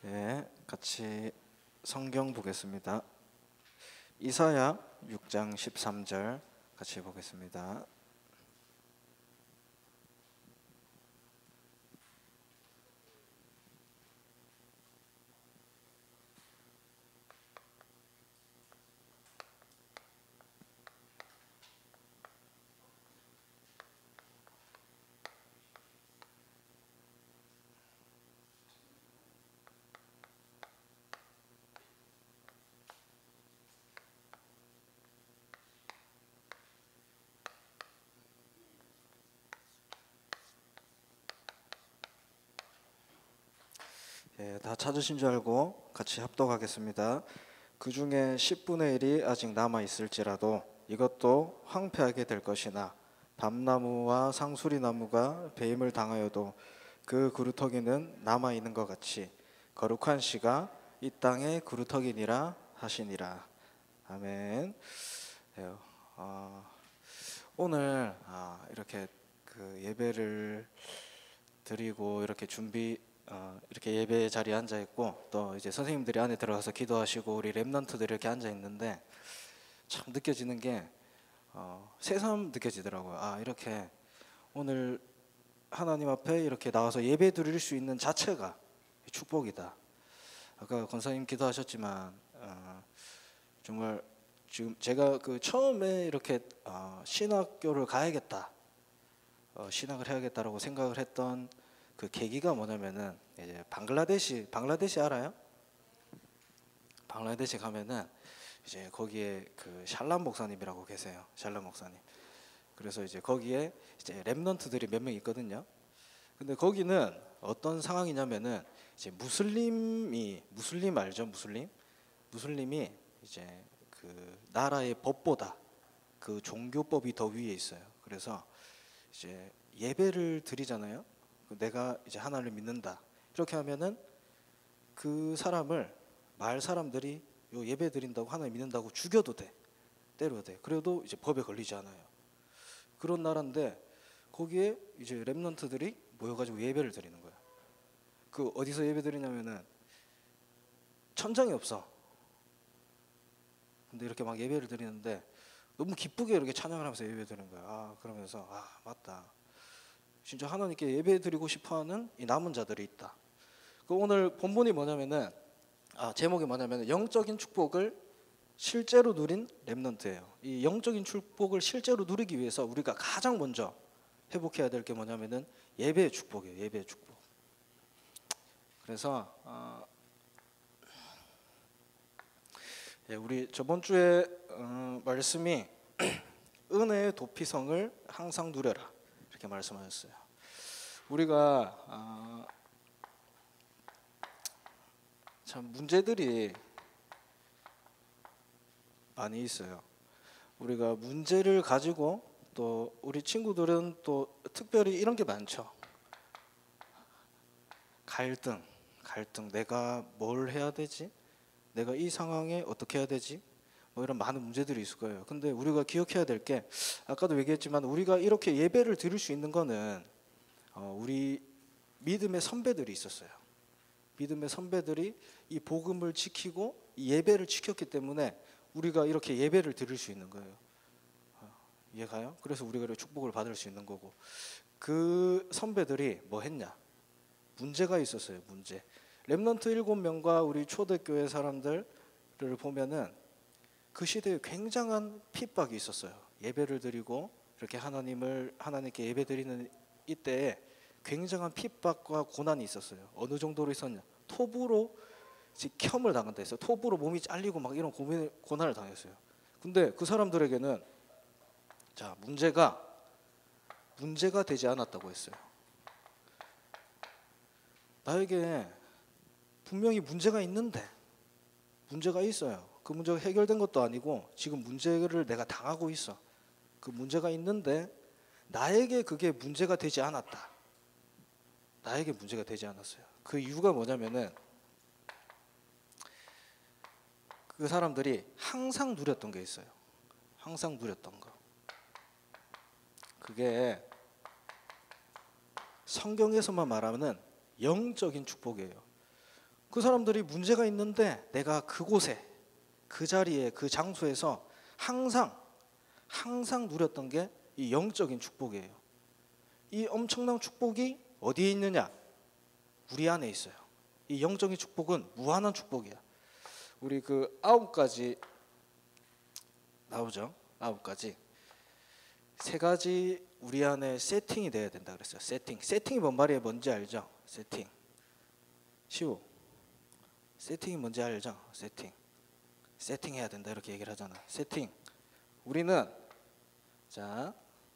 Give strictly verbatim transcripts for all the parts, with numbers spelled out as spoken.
네, 같이 성경 보겠습니다. 이사야 육 장 십삼 절 같이 보겠습니다. 예, 다 찾으신 줄 알고 같이 합독하겠습니다. 그 중에 십분의 일이 아직 남아 있을지라도 이것도 황폐하게 될 것이나 밤나무와 상수리나무가 배임을 당하여도 그 그루터기는 남아 있는 것 같이 거룩한 씨가 이 땅의 그루터기니라 하시니라. 아멘. 예, 어, 오늘 아, 이렇게 그 예배를 드리고 이렇게 준비 어, 이렇게 예배 자리에 앉아 있고 또 이제 선생님들이 안에 들어가서 기도하시고 우리 랩런트들이 이렇게 앉아 있는데 참 느껴지는 게 어, 새삼 느껴지더라고요. 아, 이렇게 오늘 하나님 앞에 이렇게 나와서 예배 드릴 수 있는 자체가 축복이다. 아까 권사님 기도하셨지만 어, 정말 지금 제가 그 처음에 이렇게 어, 신학교를 가야겠다, 어, 신학을 해야겠다라고 생각을 했던 그 계기가 뭐냐면은 이제 방글라데시 방글라데시 알아요? 방글라데시 가면은 이제 거기에 그 샬람 목사님이라고 계세요. 샬람 목사님. 그래서 이제 거기에 이제 렘넌트들이 몇 명 있거든요. 근데 거기는 어떤 상황이냐면은 이제 무슬림이 무슬림 알죠? 무슬림? 무슬림이 이제 그 나라의 법보다 그 종교법이 더 위에 있어요. 그래서 이제 예배를 드리잖아요. 내가 이제 하나님을 믿는다 이렇게 하면은 그 사람을 마을 사람들이 요 예배 드린다고 하나님 믿는다고 죽여도 돼, 때려도 돼. 그래도 이제 법에 걸리지 않아요. 그런 나라인데 거기에 이제 렘넌트들이 모여가지고 예배를 드리는 거야. 그 어디서 예배 드리냐면은 천장이 없어. 근데 이렇게 막 예배를 드리는데 너무 기쁘게 이렇게 찬양을 하면서 예배 드리는 거야. 아, 그러면서 아, 맞다. 진짜 하나님께 예배 드리고 싶어하는 이 남은 자들이 있다. 그 오늘 본문이 뭐냐면은 아, 제목이 뭐냐면은 영적인 축복을 실제로 누린 렘넌트예요. 이 영적인 축복을 실제로 누리기 위해서 우리가 가장 먼저 회복해야 될 게 뭐냐면은 예배의 축복이에요. 예배의 축복. 그래서 어, 예, 우리 저번 주에 어, 말씀이 은혜의 도피성을 항상 누려라 이렇게 말씀하셨어요. 우리가 어, 참 문제들이 많이 있어요. 우리가 문제를 가지고 또 우리 친구들은 또 특별히 이런 게 많죠. 갈등, 갈등. 내가 뭘 해야 되지? 내가 이 상황에 어떻게 해야 되지? 뭐 이런 많은 문제들이 있을 거예요. 근데 우리가 기억해야 될 게 아까도 얘기했지만 우리가 이렇게 예배를 드릴 수 있는 거는 어, 우리 믿음의 선배들이 있었어요. 믿음의 선배들이 이 복음을 지키고 이 예배를 지켰기 때문에 우리가 이렇게 예배를 드릴 수 있는 거예요. 어, 이해가요? 그래서 우리가 축복을 받을 수 있는 거고 그 선배들이 뭐 했냐? 문제가 있었어요. 문제. 렘넌트 일곱 명과 우리 초대교회 사람들을 보면은 그 시대에 굉장한 핍박이 있었어요. 예배를 드리고 이렇게 하나님을 하나님께 예배 드리는 이때에 굉장한 핍박과 고난이 있었어요. 어느 정도로 있었냐? 톱으로 켬을 당한다 했어요. 톱으로 몸이 잘리고 막 이런 고민, 고난을 당했어요. 근데 그 사람들에게는 자 문제가 문제가 되지 않았다고 했어요. 나에게 분명히 문제가 있는데 문제가 있어요. 그 문제가 해결된 것도 아니고 지금 문제를 내가 당하고 있어. 그 문제가 있는데 나에게 그게 문제가 되지 않았다. 나에게 문제가 되지 않았어요. 그 이유가 뭐냐면은 그 사람들이 항상 누렸던 게 있어요. 항상 누렸던 거. 그게 성경에서만 말하는 영적인 축복이에요. 그 사람들이 문제가 있는데 내가 그곳에 그 자리에 그 장소에서 항상 항상 누렸던 게 이 영적인 축복이에요. 이 엄청난 축복이 어디에 있느냐? 우리 안에 있어요. 이 영적인 축복은 무한한 축복이야. 우리 그 아홉 가지 나오죠. 아홉 가지. 세 가지 우리 안에 세팅이 돼야 된다 그랬어요. 세팅. 세팅이 뭔 말이에요? 뭔지 알죠? 세팅. 시우. 세팅이 뭔지 알죠? 세팅. 세팅해야 된다 이렇게 얘기를 하잖아. 세팅. 우리는 자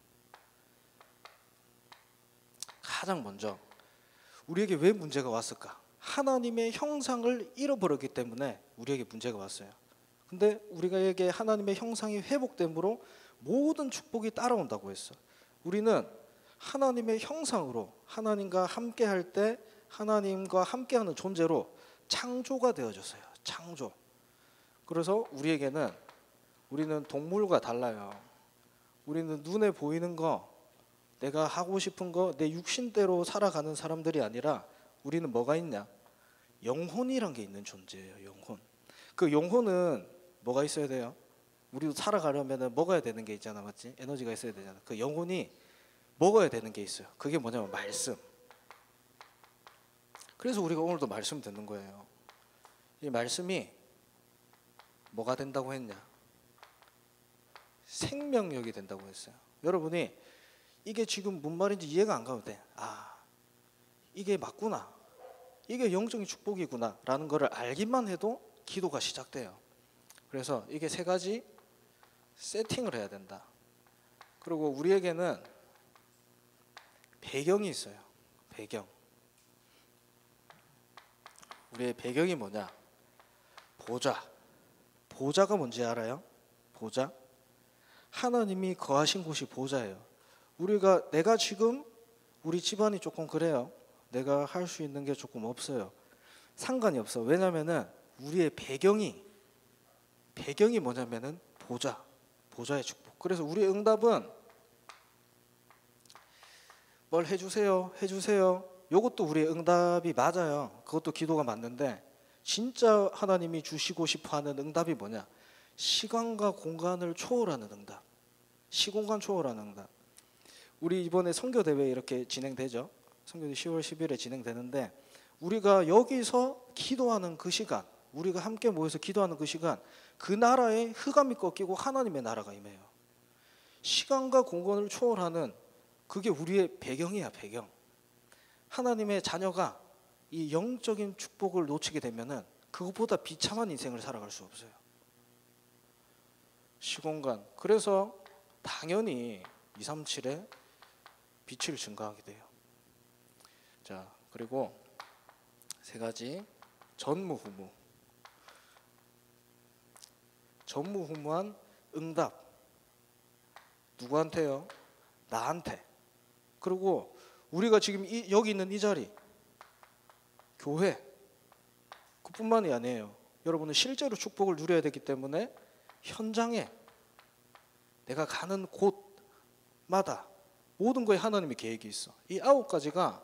가장 먼저 우리에게 왜 문제가 왔을까? 하나님의 형상을 잃어버렸기 때문에 우리에게 문제가 왔어요. 근데 우리에게 하나님의 형상이 회복됨으로 모든 축복이 따라온다고 했어. 우리는 하나님의 형상으로 하나님과 함께 할 때 하나님과 함께하는 존재로 창조가 되어졌어요. 창조. 그래서 우리에게는 우리는 동물과 달라요. 우리는 눈에 보이는 거, 내가 하고 싶은 거, 내 육신대로 살아가는 사람들이 아니라 우리는 뭐가 있냐? 영혼이란 게 있는 존재예요. 영혼. 그 영혼은 뭐가 있어야 돼요? 우리도 살아가려면 먹어야 되는 게 있잖아, 맞지? 에너지가 있어야 되잖아. 그 영혼이 먹어야 되는 게 있어요. 그게 뭐냐면 말씀. 그래서 우리가 오늘도 말씀 듣는 거예요. 이 말씀이 뭐가 된다고 했냐? 생명력이 된다고 했어요. 여러분이 이게 지금 뭔 말인지 이해가 안 가도 돼. 아, 이게 맞구나. 이게 영적인 축복이구나 라는 거를 알기만 해도 기도가 시작돼요. 그래서 이게 세 가지 세팅을 해야 된다. 그리고 우리에게는 배경이 있어요. 배경. 우리의 배경이 뭐냐? 보좌. 보좌가 뭔지 알아요? 보좌? 하나님이 거하신 곳이 보좌예요. 우리가 내가 지금 우리 집안이 조금 그래요. 내가 할 수 있는 게 조금 없어요. 상관이 없어. 왜냐면은 우리의 배경이 배경이 뭐냐면은 보좌. 보좌의 축복. 그래서 우리의 응답은 뭘 해주세요. 해주세요. 이것도 우리의 응답이 맞아요. 그것도 기도가 맞는데 진짜 하나님이 주시고 싶어하는 응답이 뭐냐? 시간과 공간을 초월하는 응답. 시공간 초월하는 응답. 우리 이번에 선교대회 이렇게 진행되죠. 선교대 시월 십일에 진행되는데 우리가 여기서 기도하는 그 시간, 우리가 함께 모여서 기도하는 그 시간, 그 나라에 흑암이 꺾이고 하나님의 나라가 임해요. 시간과 공간을 초월하는 그게 우리의 배경이야. 배경. 하나님의 자녀가 이 영적인 축복을 놓치게 되면은 그것보다 비참한 인생을 살아갈 수 없어요. 시공간. 그래서 당연히 이백삼십칠에 빛을 증가하게 돼요. 자, 그리고 세 가지 전무후무. 전무후무한 응답. 누구한테요? 나한테. 그리고 우리가 지금 이, 여기 있는 이 자리, 교회, 그뿐만이 아니에요. 여러분은 실제로 축복을 누려야 되기 때문에 현장에 내가 가는 곳마다 모든 거에 하나님의 계획이 있어. 이 아홉 가지가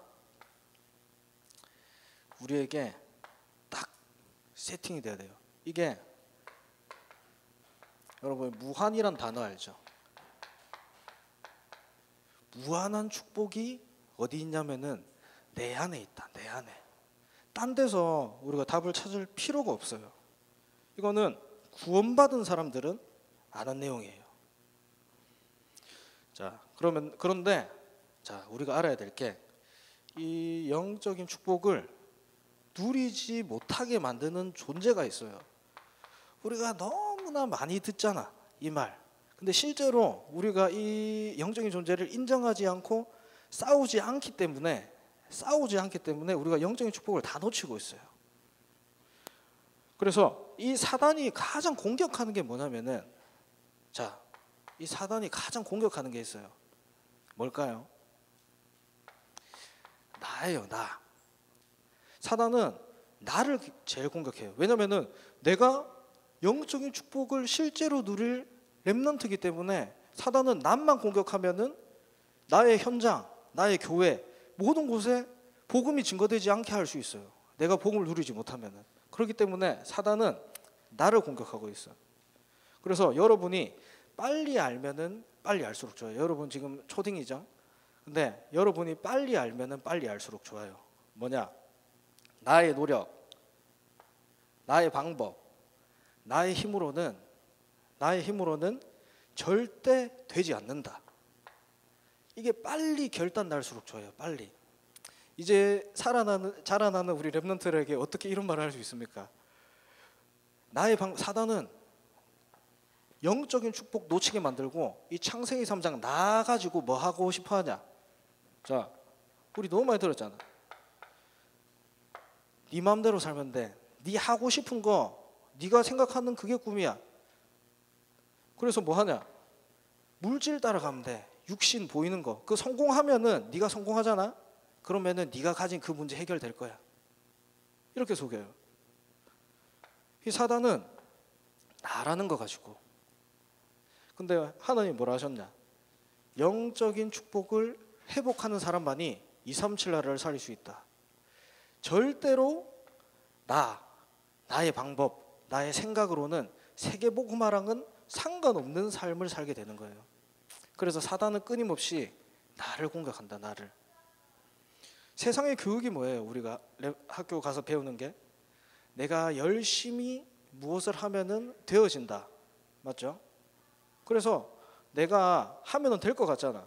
우리에게 딱 세팅이 돼야 돼요. 이게 여러분 무한이란 단어 알죠? 무한한 축복이 어디 있냐면은 내 안에 있다. 내 안에. 딴 데서 우리가 답을 찾을 필요가 없어요. 이거는 구원받은 사람들은 아는 내용이에요. 자, 그러면 그런데 자, 우리가 알아야 될 게 이 영적인 축복을 누리지 못하게 만드는 존재가 있어요. 우리가 너무나 많이 듣잖아, 이 말. 근데 실제로 우리가 이 영적인 존재를 인정하지 않고 싸우지 않기 때문에 싸우지 않기 때문에 우리가 영적인 축복을 다 놓치고 있어요. 그래서 이 사단이 가장 공격하는 게 뭐냐면은 자, 이 사단이 가장 공격하는 게 있어요. 뭘까요? 나예요, 나. 사단은 나를 제일 공격해요. 왜냐면은 내가 영적인 축복을 실제로 누릴 렘넌트이기 때문에 사단은 남만 공격하면은 나의 현장, 나의 교회 모든 곳에 복음이 증거되지 않게 할 수 있어요. 내가 복음을 누리지 못하면은. 그렇기 때문에 사단은 나를 공격하고 있어. 그래서 여러분이 빨리 알면은 빨리 알수록 좋아요. 여러분 지금 초딩이죠? 근데 여러분이 빨리 알면은 빨리 알수록 좋아요. 뭐냐? 나의 노력, 나의 방법, 나의 힘으로는 나의 힘으로는 절대 되지 않는다. 이게 빨리 결단 날수록 좋아요. 빨리. 이제 살아나는 자라나는 우리 렘넌트들에게 어떻게 이런 말을 할 수 있습니까? 나의 방 사단은 영적인 축복 놓치게 만들고 이 창세기 삼 장 나 가지고 뭐 하고 싶어 하냐? 자, 우리 너무 많이 들었잖아. 네 마음대로 살면 돼. 네 하고 싶은 거, 네가 생각하는 그게 꿈이야. 그래서 뭐 하냐? 물질 따라가면 돼. 육신 보이는 거. 그 성공하면은 네가 성공하잖아. 그러면은 네가 가진 그 문제 해결될 거야. 이렇게 속여요. 이 사단은 나라는 거 가지고. 근데 하나님 뭐라 하셨냐? 영적인 축복을 회복하는 사람만이 이삼칠 나라를 살릴 수 있다. 절대로 나, 나의 방법, 나의 생각으로는 세계복음화랑은 상관없는 삶을 살게 되는 거예요. 그래서 사단은 끊임없이 나를 공격한다. 나를. 세상의 교육이 뭐예요? 우리가 학교 가서 배우는 게 내가 열심히 무엇을 하면은 되어진다. 맞죠? 그래서 내가 하면은 될 것 같잖아.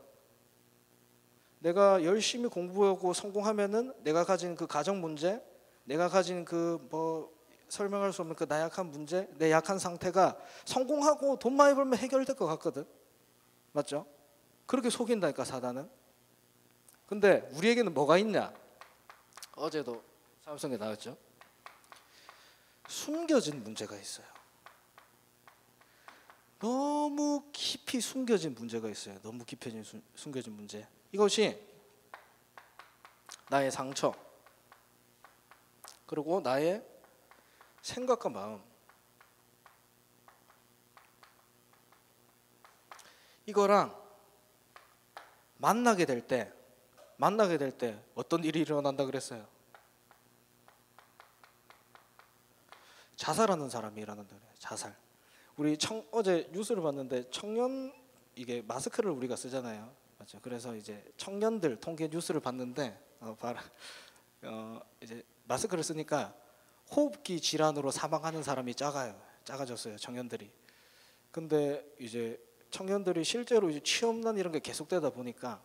내가 열심히 공부하고 성공하면은 내가 가진 그 가정 문제, 내가 가진 그 뭐 설명할 수 없는 그 나약한 문제, 내 약한 상태가 성공하고 돈 많이 벌면 해결될 것 같거든. 맞죠? 그렇게 속인다니까 사단은. 근데 우리에게는 뭐가 있냐? 어제도 사업성에 나왔죠. 숨겨진 문제가 있어요. 너무 깊이 숨겨진 문제가 있어요. 너무 깊이 숨겨진 문제. 이것이 나의 상처, 그리고 나의 생각과 마음. 이거랑 만나게 될 때, 만나게 될 때 어떤 일이 일어난다 그랬어요? 자살하는 사람이 일어난다 그래요. 자살. 우리 청, 어제 뉴스를 봤는데 청년 이게 마스크를 우리가 쓰잖아요. 맞죠? 그래서 이제 청년들 통계 뉴스를 봤는데 어, 봐라. 어, 이제 마스크를 쓰니까 호흡기 질환으로 사망하는 사람이 작아요. 작아졌어요. 청년들이. 근데 이제 청년들이 실제로 이제 취업난 이런 게 계속되다 보니까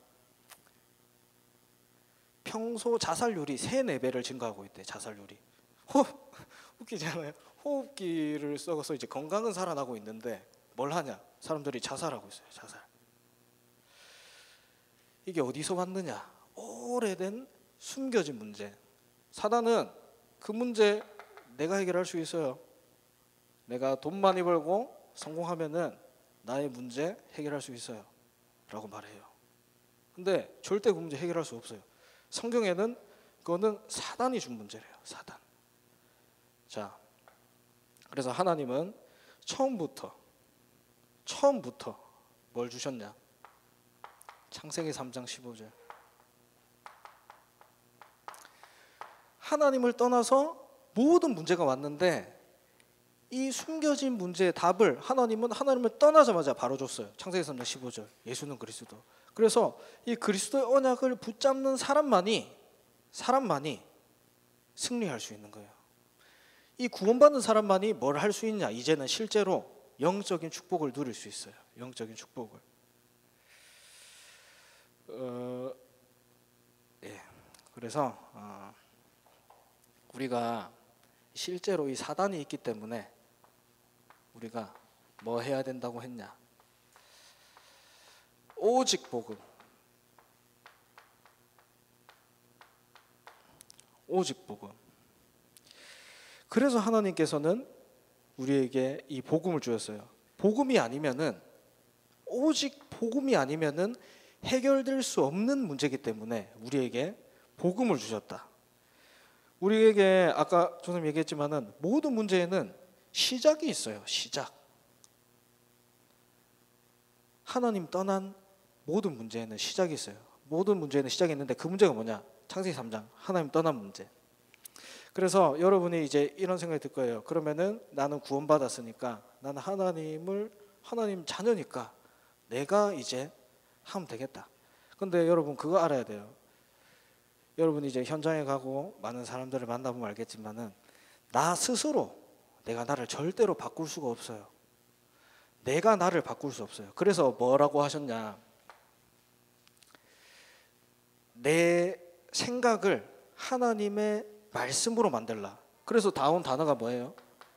평소 자살률이 세네 배를 증가하고 있대. 자살률이. 호흡 웃기잖아요. 호흡기를 썩어서 이제 건강은 살아나고 있는데 뭘 하냐? 사람들이 자살하고 있어요. 자살. 이게 어디서 왔느냐? 오래된 숨겨진 문제. 사단은 그 문제 내가 해결할 수 있어요. 내가 돈 많이 벌고 성공하면은 나의 문제 해결할 수 있어요. 라고 말해요. 근데 절대 그 문제 해결할 수 없어요. 성경에는 그거는 사단이 준 문제래요. 사단. 자, 그래서 하나님은 처음부터 처음부터 뭘 주셨냐? 창세기 삼 장 십오 절. 하나님을 떠나서 모든 문제가 왔는데 이 숨겨진 문제의 답을 하나님은 하나님을 떠나자마자 바로 줬어요. 창세기 삼 장 십오 절. 예수는 그리스도. 그래서 이 그리스도의 언약을 붙잡는 사람만이 사람만이 승리할 수 있는 거예요. 이 구원받는 사람만이 뭘 할 수 있냐? 이제는 실제로 영적인 축복을 누릴 수 있어요. 영적인 축복을. 어, 예. 그래서 어, 우리가 실제로 이 사단이 있기 때문에 우리가 뭐 해야 된다고 했냐? 오직 복음. 오직 복음. 그래서 하나님께서는 우리에게 이 복음을 주셨어요. 복음이 아니면은 오직 복음이 아니면은 해결될 수 없는 문제이기 때문에 우리에게 복음을 주셨다. 우리에게 아까 조금 얘기했지만은 모든 문제에는 시작이 있어요. 시작. 하나님 떠난 모든 문제에는 시작이 있어요. 모든 문제에는 시작이 있는데 그 문제가 뭐냐? 창세기 삼 장 하나님 떠난 문제. 그래서 여러분이 이제 이런 생각이 들 거예요. 그러면은 나는 구원받았으니까 나는 하나님을 하나님 자녀니까 내가 이제 하면 되겠다. 근데 여러분 그거 알아야 돼요. 여러분이 이제 현장에 가고 많은 사람들을 만나보면 알겠지만은 나 스스로 내가 나를 절대로 바꿀 수가 없어요. 내가 나를 바꿀 수 없어요. 그래서 뭐라고 하셨냐? 내 생각을 하나님의 말씀으로 만들라. 그래서 나온 단어가 뭐예요?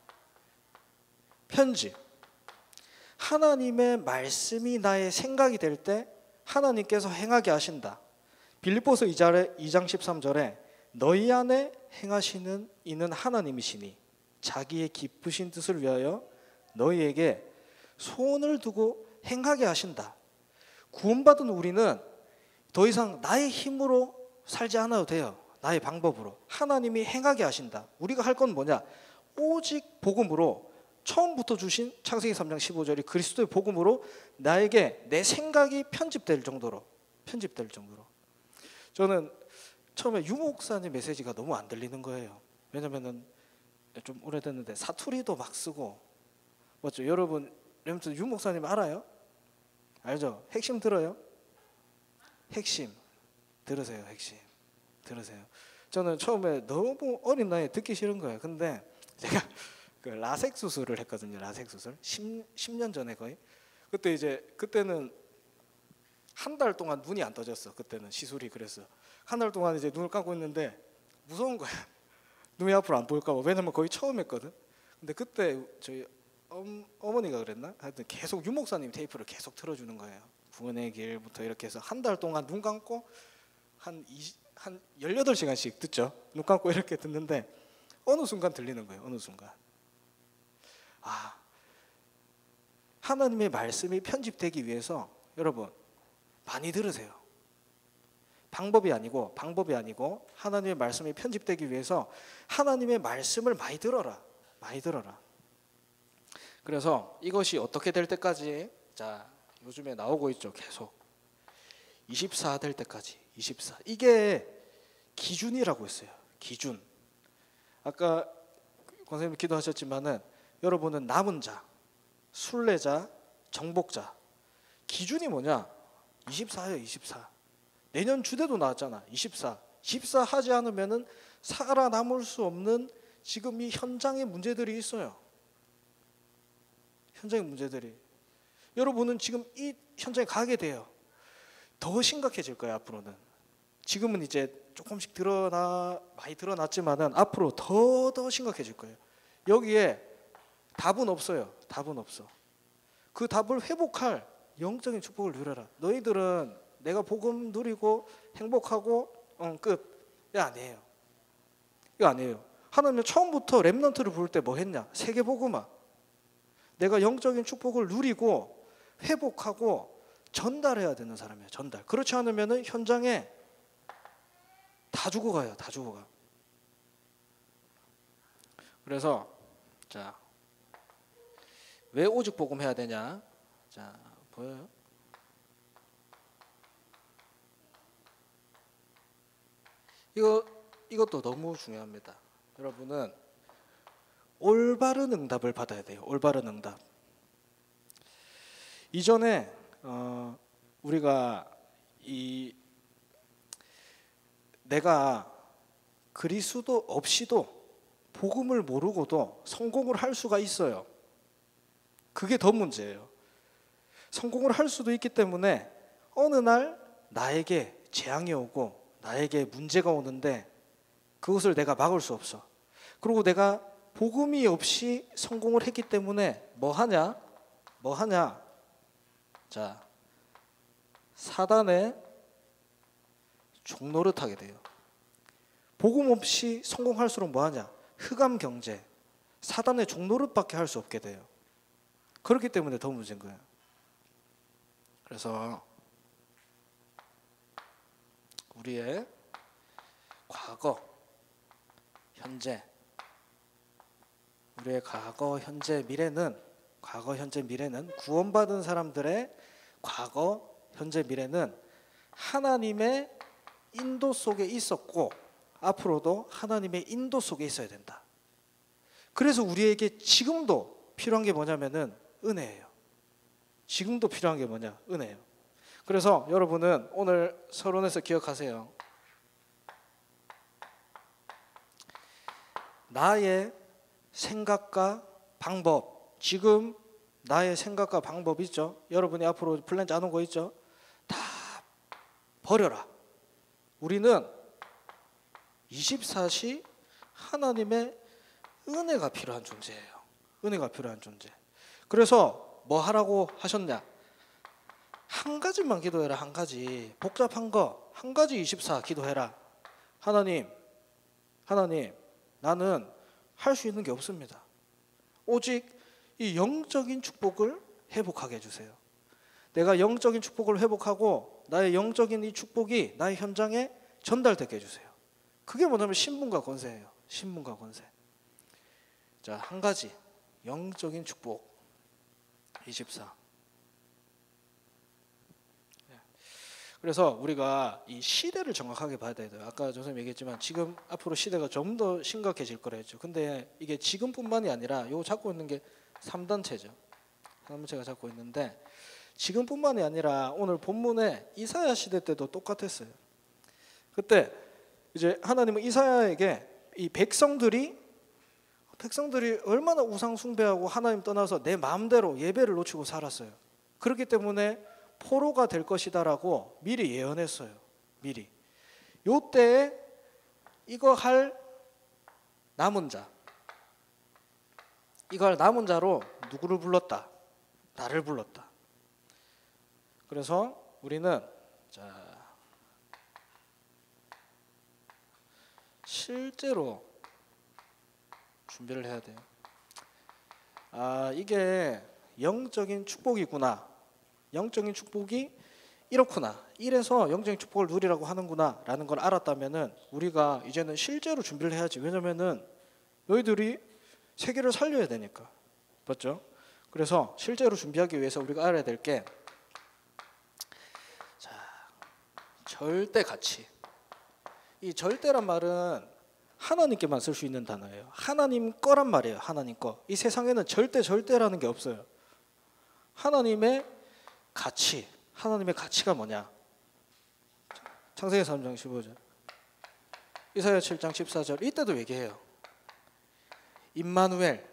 편집. 하나님의 말씀이 나의 생각이 될 때 하나님께서 행하게 하신다. 빌립보서 이 장 십삼 절에 너희 안에 행하시는 이는 하나님이시니 자기의 기쁘신 뜻을 위하여 너희에게 소원을 두고 행하게 하신다. 구원받은 우리는 더 이상 나의 힘으로 살지 않아도 돼요. 나의 방법으로. 하나님이 행하게 하신다. 우리가 할 건 뭐냐? 오직 복음으로 처음부터 주신 창세기 삼 장 십오 절이 그리스도의 복음으로 나에게 내 생각이 편집될 정도로 편집될 정도로. 저는 처음에 유 목사님 메시지가 너무 안 들리는 거예요. 왜냐면은 좀 오래됐는데 사투리도 막 쓰고 맞죠? 여러분 유 목사님 알아요? 알죠? 핵심 들어요? 핵심 들으세요. 핵심 들으세요. 저는 처음에 너무 어린 나이에 듣기 싫은 거예요. 근데 제가 그 라섹 수술을 했거든요. 라섹 수술 십 년 전에 거의. 그때 이제 그때는 한 달 동안 눈이 안 떠졌어. 그때는 시술이 그랬어. 한 달 동안 이제 눈을 감고 있는데 무서운 거야. 눈이 앞으로 안 보일까 봐. 왜냐면 거의 처음 했거든. 근데 그때 저희 엄, 어머니가 그랬나? 하여튼 계속 유 목사님 테이프를 계속 틀어주는 거예요. 구원의 길부터 이렇게 해서 한 달 동안 눈 감고 한, 이십, 한 열여덟 시간씩 듣죠. 눈 감고 이렇게 듣는데 어느 순간 들리는 거예요. 어느 순간. 아, 하나님의 말씀이 편집되기 위해서 여러분 많이 들으세요. 방법이 아니고 방법이 아니고 하나님의 말씀이 편집되기 위해서 하나님의 말씀을 많이 들어라. 많이 들어라. 그래서 이것이 어떻게 될 때까지 자 요즘에 나오고 있죠. 계속 이십사 될 때까지 이십사 이게 기준이라고 했어요. 기준. 아까 권사님 기도하셨지만은 여러분은 남은 자, 순례자, 정복자 기준이 뭐냐? 이십사예요. 이십사. 내년 주대도 나왔잖아. 이십사. 이십사 하지 않으면은 살아남을 수 없는 지금 이 현장의 문제들이 있어요. 현장의 문제들이. 여러분은 지금 이 현장에 가게 돼요. 더 심각해질 거예요. 앞으로는. 지금은 이제 조금씩 드러나 많이 드러났지만은 앞으로 더 더 심각해질 거예요. 여기에 답은 없어요. 답은 없어. 그 답을 회복할 영적인 축복을 누려라. 너희들은 내가 복음 누리고 행복하고 어, 끝. 이거 아니에요. 이거 아니에요. 하나님은 처음부터 렘넌트를 부를 때 뭐 했냐? 세계복음화. 내가 영적인 축복을 누리고 회복하고 전달해야 되는 사람이에요. 전달. 그렇지 않으면 현장에 다 죽어가요. 다 죽어가. 그래서 자, 왜 오직 복음 해야 되냐? 자, 보여요? 이거 이것도 너무 중요합니다. 여러분은 올바른 응답을 받아야 돼요. 올바른 응답. 이전에 어, 우리가 이 내가 그리스도 없이도 복음을 모르고도 성공을 할 수가 있어요. 그게 더 문제예요. 성공을 할 수도 있기 때문에 어느 날 나에게 재앙이 오고 나에게 문제가 오는데 그것을 내가 막을 수 없어. 그리고 내가 복음이 없이 성공을 했기 때문에 뭐 하냐? 뭐 하냐? 자, 사단의 종노릇 하게 돼요. 복음 없이 성공할수록 뭐 하냐? 흑암 경제, 사단의 종노릇밖에 할 수 없게 돼요. 그렇기 때문에 더 문제인 거예요. 그래서 우리의 과거, 현재, 우리의 과거, 현재, 미래는 과거, 현재, 미래는 구원받은 사람들의 과거, 현재, 미래는 하나님의 인도 속에 있었고 앞으로도 하나님의 인도 속에 있어야 된다. 그래서 우리에게 지금도 필요한 게 뭐냐면은 은혜예요. 지금도 필요한 게 뭐냐? 은혜예요. 그래서 여러분은 오늘 서론에서 기억하세요. 나의 생각과 방법, 지금 나의 생각과 방법 있죠? 여러분이 앞으로 플랜 짜놓은 거 있죠? 다 버려라. 우리는 이십사 시 하나님의 은혜가 필요한 존재예요. 은혜가 필요한 존재. 그래서 뭐 하라고 하셨냐? 한 가지만 기도해라. 한 가지. 복잡한 거 한 가지 이십사 기도해라. 하나님, 하나님, 나는 할 수 있는 게 없습니다. 오직 이 영적인 축복을 회복하게 해주세요. 내가 영적인 축복을 회복하고 나의 영적인 이 축복이 나의 현장에 전달되게 해주세요. 그게 뭐냐면 신분과 권세예요. 신분과 권세. 자, 한 가지 영적인 축복 이십사. 그래서 우리가 이 시대를 정확하게 봐야 돼요. 아까 선생님 얘기했지만 지금 앞으로 시대가 좀 더 심각해질 거라 했죠. 근데 이게 지금뿐만이 아니라 요 잡고 있는 게 삼 단체죠. 삼 단체가 잡고 있는데 지금뿐만이 아니라 오늘 본문에 이사야 시대 때도 똑같았어요. 그때 이제 하나님은 이사야에게 이 백성들이 백성들이 얼마나 우상 숭배하고 하나님 떠나서 내 마음대로 예배를 놓치고 살았어요. 그렇기 때문에 포로가 될 것이다라고 미리 예언했어요. 미리. 요때에 이거 할 남은 자, 이거 할 남은 자로 누구를 불렀다? 나를 불렀다. 그래서 우리는 자 실제로 준비를 해야 돼요. 아, 이게 영적인 축복이구나. 영적인 축복이 이렇구나. 이래서 영적인 축복을 누리라고 하는구나 라는 걸 알았다면은 우리가 이제는 실제로 준비를 해야지. 왜냐면은 너희들이 세계를 살려야 되니까. 맞죠? 그래서 실제로 준비하기 위해서 우리가 알아야 될 게 자, 절대 가치. 이 절대란 말은 하나님께만 쓸 수 있는 단어예요. 하나님 거란 말이에요. 하나님 거. 이 세상에는 절대 절대라는 게 없어요. 하나님의 가치. 하나님의 가치가 뭐냐? 창세기 삼 장 십오 절, 이사야 칠 장 십사 절 이때도 얘기해요. 임마누엘,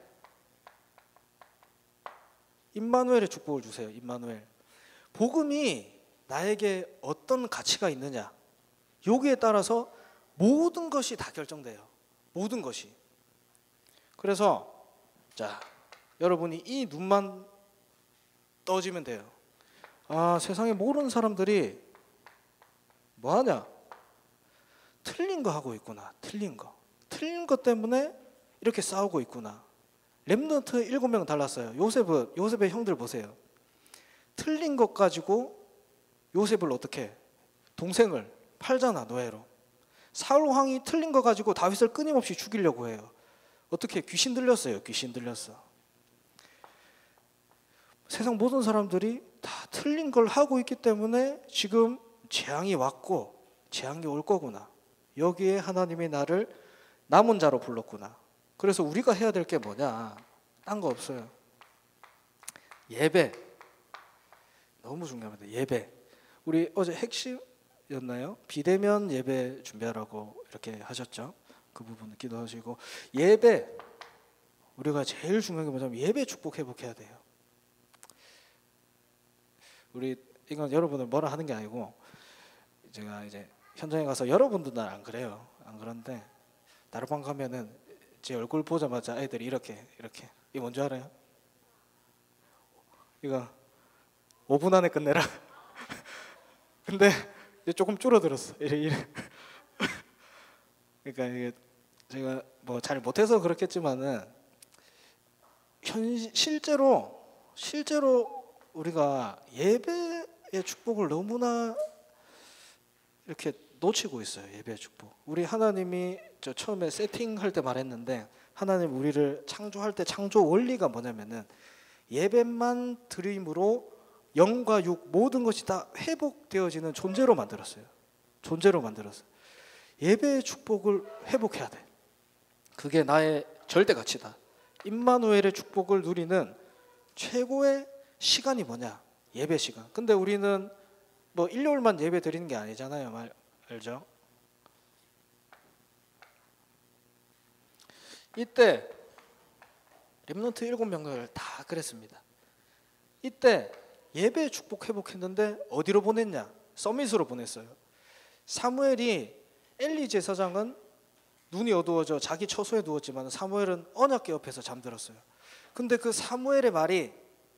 임마누엘의 축복을 주세요. 임마누엘. 복음이 나에게 어떤 가치가 있느냐, 여기에 따라서 모든 것이 다 결정돼요. 모든 것이. 그래서 자, 여러분이 이 눈만 떠지면 돼요. 아, 세상에 모르는 사람들이 뭐하냐? 틀린 거 하고 있구나. 틀린 거. 틀린 것 때문에 이렇게 싸우고 있구나. 렘넌트 일곱 명 달랐어요. 요셉은, 요셉의 형들 보세요. 틀린 것 가지고 요셉을 어떻게 해? 동생을 팔잖아, 노예로. 사울 왕이 틀린 거 가지고 다윗을 끊임없이 죽이려고 해요. 어떻게? 귀신 들렸어요. 귀신 들렸어. 세상 모든 사람들이 다 틀린 걸 하고 있기 때문에 지금 재앙이 왔고 재앙이 올 거구나. 여기에 하나님이 나를 남은 자로 불렀구나. 그래서 우리가 해야 될 게 뭐냐? 딴 거 없어요. 예배. 너무 중요합니다. 예배. 우리 어제 핵심이었나요? 비대면 예배 준비하라고 이렇게 하셨죠. 그 부분 기도하시고, 예배. 우리가 제일 중요한 게 뭐냐면 예배 축복 회복해야 돼요. 우리 이건 여러분을 뭐라 하는 게 아니고 제가 이제 현장에 가서 여러분들은 안 그래요. 안 그런데 다른 가면은 제 얼굴 보자마자 애들이 이렇게 이렇게 이게 뭔지 알아요? 이거 오 분 안에 끝내라. 근데 이제 조금 줄어들었어. 이래 이래. 그러니까 이게 제가 뭐 잘 못해서 그렇겠지만은 현 실제로 실제로 우리가 예배의 축복을 너무나 이렇게 놓치고 있어요. 예배의 축복. 우리 하나님이 저 처음에 세팅할 때 말했는데, 하나님 우리를 창조할 때 창조 원리가 뭐냐면은 예배만 드림으로 영과 육 모든 것이 다 회복되어지는 존재로 만들었어요. 존재로 만들었어요. 예배의 축복을 회복해야 돼. 그게 나의 절대 가치다. 임마누엘의 축복을 누리는 최고의 시간이 뭐냐? 예배 시간. 근데 우리는 뭐 일요일만 예배 드리는 게 아니잖아요. 말, 알죠? 이때 렘넌트 일곱 명을 다 그랬습니다. 이때 예배 축복 회복했는데 어디로 보냈냐? 서밋으로 보냈어요. 사무엘이 엘리 제사장은 눈이 어두워져 자기 처소에 누웠지만 사무엘은 언약궤 옆에서 잠들었어요. 근데 그 사무엘의 말이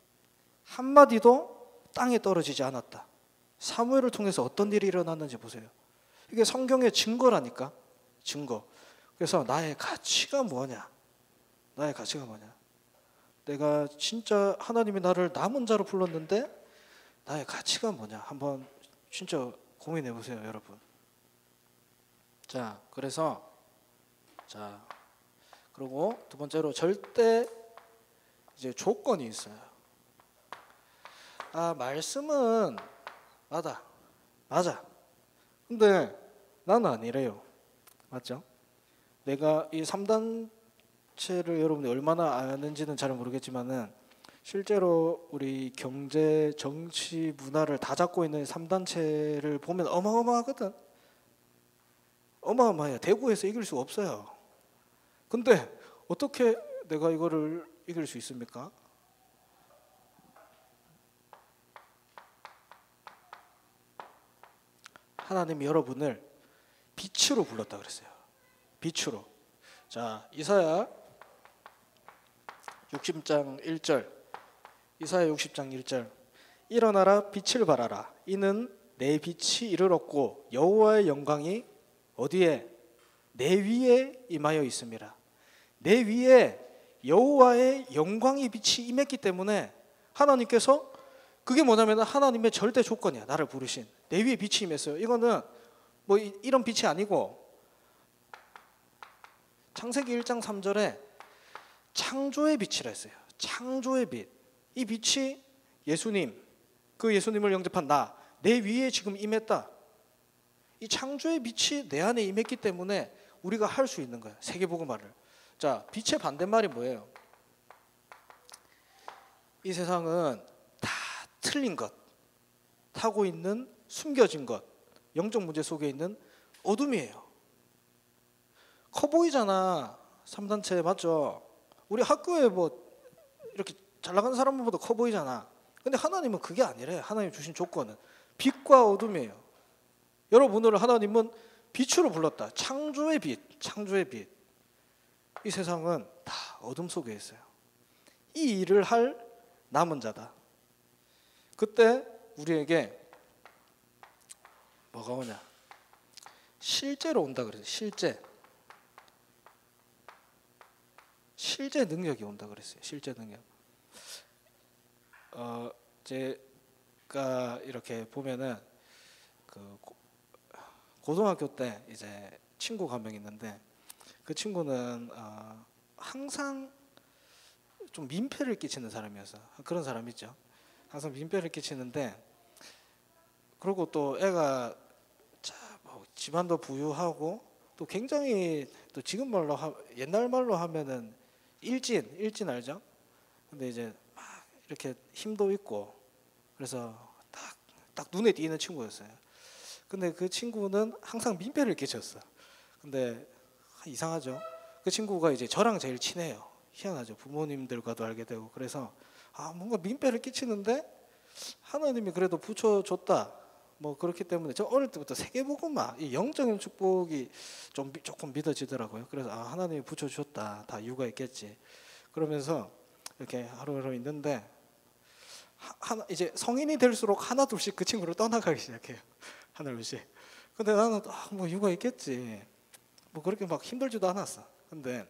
한마디도 땅에 떨어지지 않았다. 사무엘을 통해서 어떤 일이 일어났는지 보세요. 이게 성경의 증거라니까. 증거. 그래서 나의 가치가 뭐냐? 나의 가치가 뭐냐? 내가 진짜 하나님이 나를 남은 자로 불렀는데 나의 가치가 뭐냐? 한번 진짜 고민해 보세요, 여러분. 자, 그래서 자, 그리고 두 번째로 절대 이제 조건이 있어요. 아, 말씀은 맞아. 맞아. 근데 나는 아니래요. 맞죠? 내가 이 삼 단체를 여러분이 얼마나 아는지는 잘 모르겠지만은 실제로 우리 경제, 정치, 문화를 다 잡고 있는 삼 단체를 보면 어마어마하거든. 어마어마해요. 대구에서 이길 수 없어요. 근데 어떻게 내가 이거를 이길 수 있습니까? 하나님이 여러분을 빛으로 불렀다 그랬어요. 빛으로. 자, 이사야 육십 장 일 절. 이사야 육십 장 일 절. 일어나라 빛을 발하라. 이는 내 빛이 이르렀고 여호와의 영광이 어디에? 내 위에 임하여 있음이라. 내 위에 여호와의 영광이 빛이 임했기 때문에 하나님께서 그게 뭐냐면 하나님의 절대 조건이야. 나를 부르신. 내 위에 빛이 임했어요. 이거는 뭐 이런 빛이 아니고 창세기 일 장 삼 절에 창조의 빛이라 했어요. 창조의 빛. 이 빛이 예수님, 그 예수님을 영접한 나, 내 위에 지금 임했다. 이 창조의 빛이 내 안에 임했기 때문에 우리가 할 수 있는 거야. 세계복음화를. 자, 빛의 반대말이 뭐예요? 이 세상은 다 틀린 것, 타고 있는 숨겨진 것, 영적 문제 속에 있는 어둠이에요. 커 보이잖아. 삼 단체 맞죠? 우리 학교에 뭐 이렇게 잘 나가는 사람보다 커 보이잖아. 근데 하나님은 그게 아니래. 하나님 주신 조건은 빛과 어둠이에요. 여러분을 하나님은 빛으로 불렀다. 창조의 빛, 창조의 빛. 이 세상은 다 어둠 속에 있어요. 이 일을 할 남은 자다. 그때 우리에게 뭐가 오냐? 실제로 온다 그랬어요. 실제. 실제 능력이 온다 그랬어요. 실제 능력. 어, 제가 이렇게 보면은 그 고등학교 때 이제 친구가 한 명 있는데 그 친구는 어, 항상 좀 민폐를 끼치는 사람이어서 그런 사람 있죠. 항상 민폐를 끼치는데 그리고 또 애가 자, 뭐 집안도 부유하고 또 굉장히 또 지금 말로 하, 옛날 말로 하면은 일진 일진 알죠? 근데 이제 막 이렇게 힘도 있고 그래서 딱 딱 눈에 띄는 친구였어요. 근데 그 친구는 항상 민폐를 끼쳤어. 근데 이상하죠. 그 친구가 이제 저랑 제일 친해요. 희한하죠. 부모님들과도 알게 되고 그래서 아 뭔가 민폐를 끼치는데 하나님이 그래도 붙여줬다. 뭐 그렇기 때문에 저 어릴 때부터 세계복음화 이 영적인 축복이 좀 조금 믿어지더라고요. 그래서 아 하나님이 붙여줬다. 다 이유가 있겠지. 그러면서 이렇게 하루하루 있는데 하나 이제 성인이 될수록 하나 둘씩 그 친구를 떠나가기 시작해요. 하나 둘씩. 근데 나는 아, 뭐 이유가 있겠지. 뭐 그렇게 막 힘들지도 않았어. 근데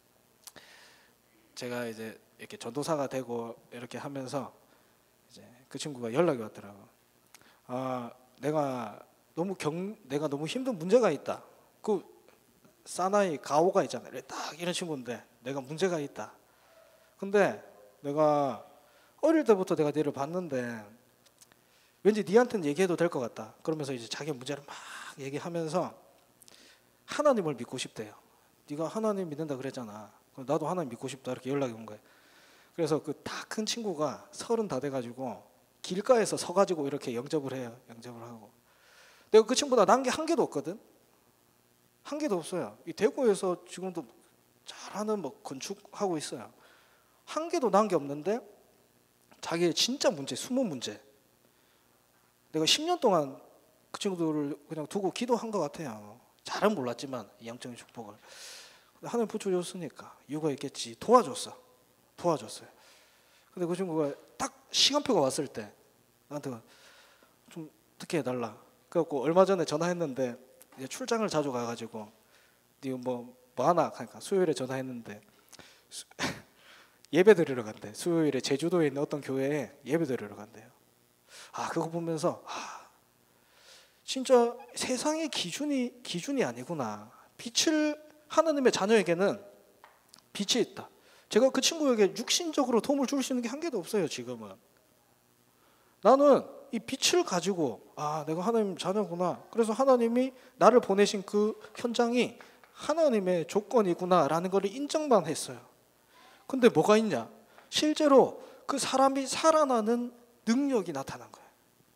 제가 이제 이렇게 전도사가 되고 이렇게 하면서 이제 그 친구가 연락이 왔더라고. 아, 내가 너무 경, 내가 너무 힘든 문제가 있다. 그 사나이 가오가 있잖아요. 딱 이런 친구인데 내가 문제가 있다. 근데 내가 어릴 때부터 내가 너를 봤는데 왠지 니한테는 얘기해도 될 것 같다. 그러면서 이제 자기 문제를 막 얘기하면서 하나님을 믿고 싶대요. 네가 하나님 믿는다 그랬잖아. 그럼 나도 하나님 믿고 싶다 이렇게 연락이 온 거예요. 그래서 그 다 큰 친구가 서른 다 돼가지고 길가에서 서가지고 이렇게 영접을 해요. 영접을 하고. 내가 그 친구보다 난 게 한 개도 없거든. 한 개도 없어요. 이 대구에서 지금도 잘하는 뭐 건축하고 있어요. 한 개도 난 게 없는데 자기의 진짜 문제, 숨은 문제. 내가 십 년 동안 그 친구들을 그냥 두고 기도한 것 같아요. 잘은 몰랐지만 영적인 축복을 하나님 붙여줬으니까 이유가 있겠지. 도와줬어. 도와줬어요. 근데 그 친구가 딱 시간표가 왔을 때 나한테 좀 어떻게 해달라. 그래갖고 얼마 전에 전화했는데 이제 출장을 자주 가가지고 네 뭐 뭐 하나 그러니까 수요일에 전화했는데 수, 예배 드리러 간대. 수요일에 제주도에 있는 어떤 교회에 예배 드리러 간대요. 아 그거 보면서 아 진짜 세상의 기준이 기준이 아니구나. 빛을 하나님의 자녀에게는 빛이 있다. 제가 그 친구에게 육신적으로 도움을 줄 수 있는 게 한 개도 없어요. 지금은 나는 이 빛을 가지고 아 내가 하나님 자녀구나. 그래서 하나님이 나를 보내신 그 현장이 하나님의 조건이구나라는 걸 인정만 했어요. 근데 뭐가 있냐? 실제로 그 사람이 살아나는 능력이 나타난 거예요.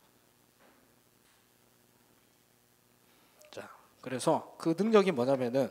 자, 그래서 그 능력이 뭐냐면은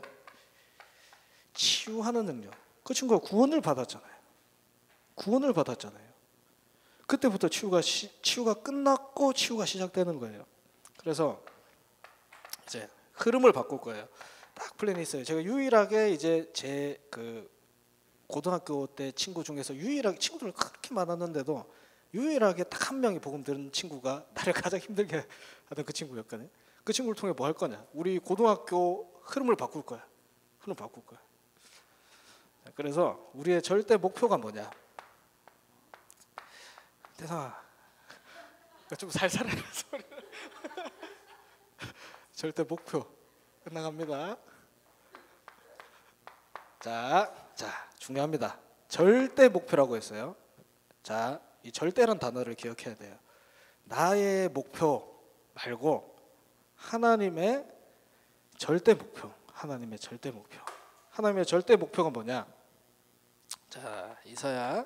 치유하는 능력. 그 친구가 구원을 받았잖아요. 구원을 받았잖아요. 그때부터 치유가 시, 치유가 끝났고 치유가 시작되는 거예요. 그래서 이제 흐름을 바꿀 거예요. 딱 플랜이 있어요. 제가 유일하게 이제 제 그 고등학교 때 친구 중에서 유일하게 친구들 그렇게 많았는데도 유일하게 딱 한 명이 복음 들은 친구가 나를 가장 힘들게 하던 그 친구였거든요. 그 친구를 통해 뭐 할 거냐? 우리 고등학교 흐름을 바꿀 거야. 흐름 바꿀 거야. 그래서 우리의 절대 목표가 뭐냐? 대상아, 좀 살살해라 소리. 절대 목표 끝나갑니다. 자, 자 중요합니다. 절대 목표라고 했어요. 자, 이 절대란 단어를 기억해야 돼요. 나의 목표 말고 하나님의 절대 목표. 하나님의 절대 목표. 하나님의 절대 목표가 뭐냐? 자, 이사야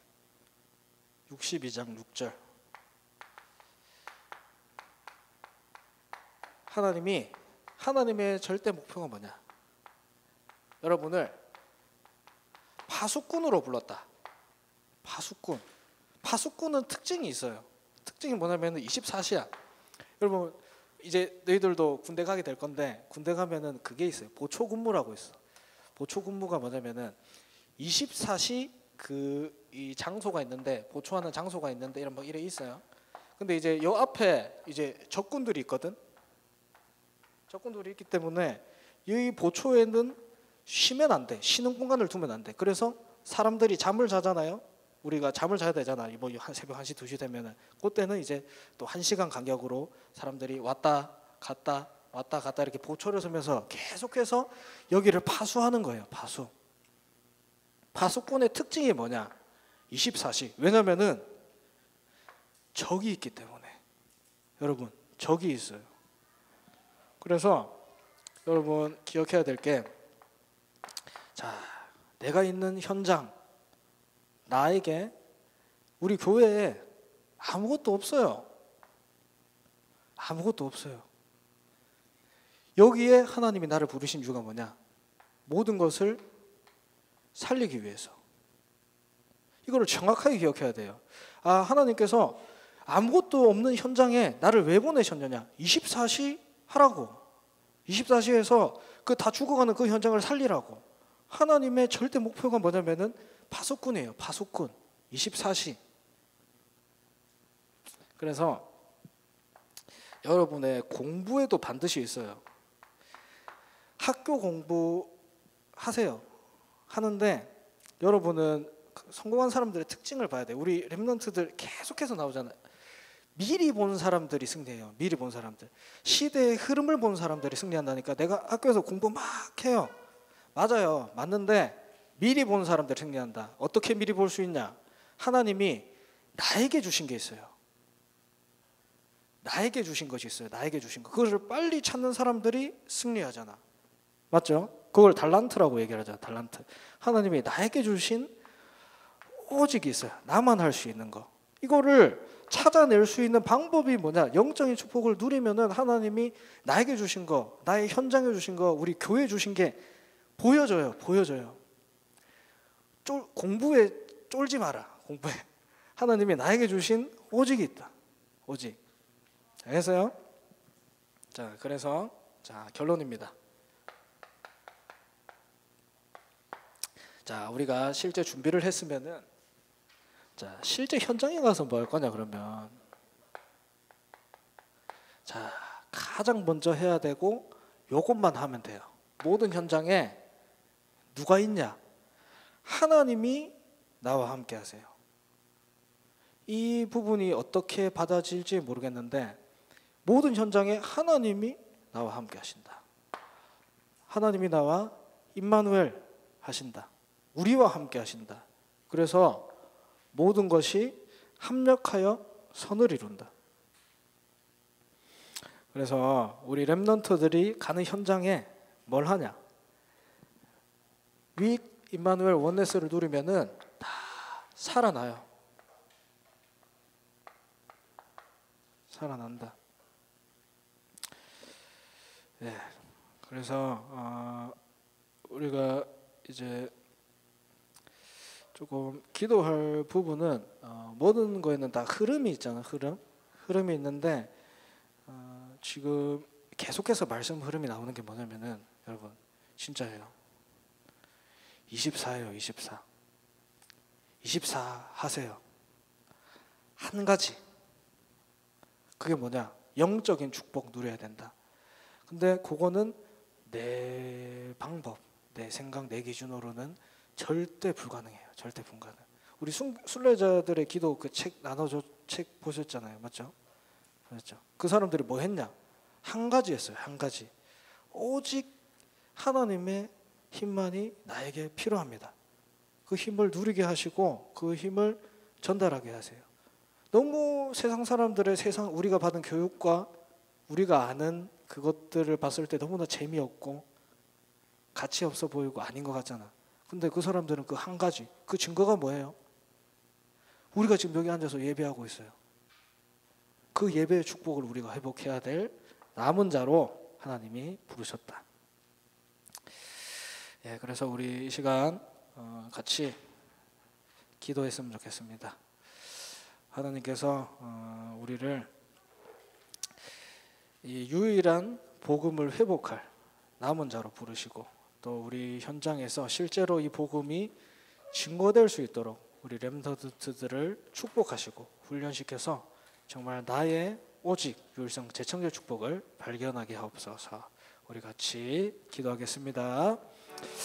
육십이 장 육 절. 하나님이 하나님의 절대 목표가 뭐냐? 여러분을 파수꾼으로 불렀다. 파수꾼. 파수꾼은 특징이 있어요. 특징이 뭐냐면 이십사 시야. 여러분 이제 너희들도 군대 가게 될 건데 군대 가면은 그게 있어요. 보초 근무라고 있어. 보초 근무가 뭐냐면은 이십사 시 그 이 장소가 있는데 보초하는 장소가 있는데 이런 뭐 이래 있어요. 근데 이제 요 앞에 이제 적군들이 있거든. 적군들이 있기 때문에 이 보초에는 쉬면 안 돼. 쉬는 공간을 두면 안 돼. 그래서 사람들이 잠을 자잖아요. 우리가 잠을 자야 되잖아. 뭐 한 새벽 한 시 두 시 되면은 그때는 이제 또 한 시간 간격으로 사람들이 왔다 갔다 왔다 갔다 이렇게 보초를 서면서 계속해서 여기를 파수하는 거예요. 파수. 파수꾼의 특징이 뭐냐? 이십사 시. 왜냐면은 적이 있기 때문에. 여러분, 적이 있어요. 그래서 여러분 기억해야 될 게, 자, 내가 있는 현장, 나에게 우리 교회에 아무것도 없어요. 아무것도 없어요. 여기에 하나님이 나를 부르신 이유가 뭐냐? 모든 것을 살리기 위해서. 이거를 정확하게 기억해야 돼요. 아, 하나님께서 아무것도 없는 현장에 나를 왜 보내셨느냐? 이십사 시 하라고. 이십사 시에서 그 다 죽어가는 그 현장을 살리라고. 하나님의 절대 목표가 뭐냐면은 파수꾼이에요. 파수꾼. 이십사 시. 그래서 여러분의 공부에도 반드시 있어요. 학교 공부 하세요. 하는데 여러분은 성공한 사람들의 특징을 봐야 돼요. 우리 랩런트들 계속해서 나오잖아요. 미리 본 사람들이 승리해요. 미리 본 사람들. 시대의 흐름을 본 사람들이 승리한다니까. 내가 학교에서 공부 막 해요. 맞아요. 맞는데 미리 본 사람들이 승리한다. 어떻게 미리 볼 수 있냐? 하나님이 나에게 주신 게 있어요. 나에게 주신 것이 있어요. 나에게 주신 것. 그것을 빨리 찾는 사람들이 승리하잖아. 맞죠? 그걸 달란트라고 얘기를 하죠. 달란트. 하나님이 나에게 주신 오직이 있어요. 나만 할 수 있는 거. 이거를 찾아낼 수 있는 방법이 뭐냐? 영적인 축복을 누리면은 하나님이 나에게 주신 거, 나의 현장에 주신 거, 우리 교회에 주신 게 보여져요. 보여져요. 쫄, 공부에 쫄지 마라. 공부에. 하나님이 나에게 주신 오직이 있다. 오직. 알겠어요? 자, 그래서 자, 결론입니다. 자, 우리가 실제 준비를 했으면은 자, 실제 현장에 가서 뭐 할 거냐 그러면 자, 가장 먼저 해야 되고 요것만 하면 돼요. 모든 현장에 누가 있냐? 하나님이 나와 함께 하세요. 이 부분이 어떻게 받아질지 모르겠는데 모든 현장에 하나님이 나와 함께 하신다. 하나님이 나와 임마누엘 하신다. 우리와 함께 하신다. 그래서 모든 것이 합력하여 선을 이룬다. 그래서 우리 렘넌트들이 가는 현장에 뭘 하냐? 위 임마누엘 원네스를 누리면은 다 살아나요. 살아난다. 네. 그래서 어, 우리가 이제 조금 기도할 부분은 어, 모든 거에는 다 흐름이 있잖아. 흐름, 흐름이 있는데 어, 지금 계속해서 말씀 흐름이 나오는 게 뭐냐면은 여러분 진짜예요. 이십사예요. 이십사. 이십사 하세요. 한 가지. 그게 뭐냐? 영적인 축복 누려야 된다. 근데 그거는 내 방법, 내 생각, 내 기준으로는 절대 불가능해요. 절대 불가능. 우리 순례자들의 기도 그 책 나눠줘 책 보셨잖아요, 맞죠? 그렇죠. 그 사람들이 뭐 했냐? 한 가지 했어요. 한 가지. 오직 하나님의 힘만이 나에게 필요합니다. 그 힘을 누리게 하시고 그 힘을 전달하게 하세요. 너무 세상 사람들의 세상 우리가 받은 교육과 우리가 아는 그것들을 봤을 때 너무나 재미없고 가치 없어 보이고 아닌 것 같잖아. 근데 그 사람들은 그 한 가지, 그 증거가 뭐예요? 우리가 지금 여기 앉아서 예배하고 있어요. 그 예배의 축복을 우리가 회복해야 될 남은 자로 하나님이 부르셨다. 예, 그래서 우리 이 시간 어, 같이 기도했으면 좋겠습니다. 하나님께서 어, 우리를 이 유일한 복음을 회복할 남은 자로 부르시고 또 우리 현장에서 실제로 이 복음이 증거될 수 있도록 우리 렘넌트들을 축복하시고 훈련시켜서 정말 나의 오직 유일성 재창조 축복을 발견하게 하옵소서. 우리 같이 기도하겠습니다.